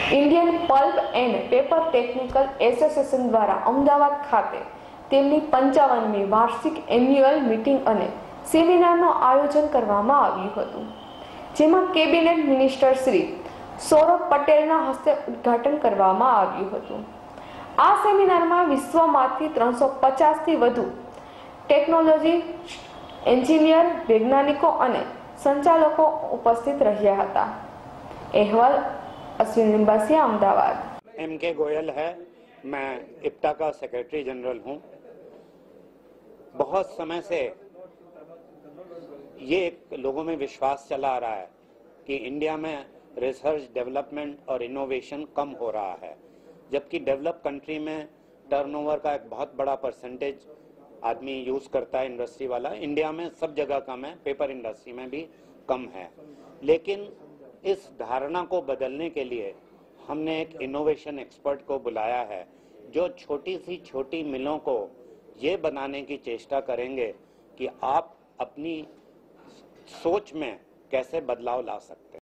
Indian pulp and paper technical association દ્વારા અમદાવાદ ખાતે તેમની 55મી વાર્ષિક એન્યુઅલ મીટિંગ અને સેમિનારનું આયોજન કરવામાં આવ્યું હતું, જેમાં કેબિનેટ મિનિસ્ટર શ્રી સૌરભ પટેલના હસ્તે ઉદ્ઘાટન કરવામાં આવ્યું હતું। આ સેમિનારમાં વિશ્વમાંથી 350થી વધુ ટેકનોલોજી એન્જિનિયર, વૈજ્ઞાનિકો અને સંચાલકો ઉપસ્થિત રહ્યા હતા। अहवाल अश्विन लिंबासिया, अहमदाबाद। MK गोयल है, मैं इप्टा का सेक्रेटरी जनरल हूं। बहुत समय से ये लोगों में विश्वास चला आ रहा है कि इंडिया में रिसर्च, डेवलपमेंट और इनोवेशन कम हो रहा है, जबकि डेवलप कंट्री में टर्नओवर का एक बहुत बड़ा परसेंटेज आदमी यूज करता है इंडस्ट्री वाला। इंडिया में सब जगह कम है, पेपर इंडस्ट्री में भी कम है। लेकिन इस धारणा को बदलने के लिए हमने एक इनोवेशन एक्सपर्ट को बुलाया है, जो छोटी सी छोटी मिलों को ये बनाने की चेष्टा करेंगे कि आप अपनी सोच में कैसे बदलाव ला सकते हैं।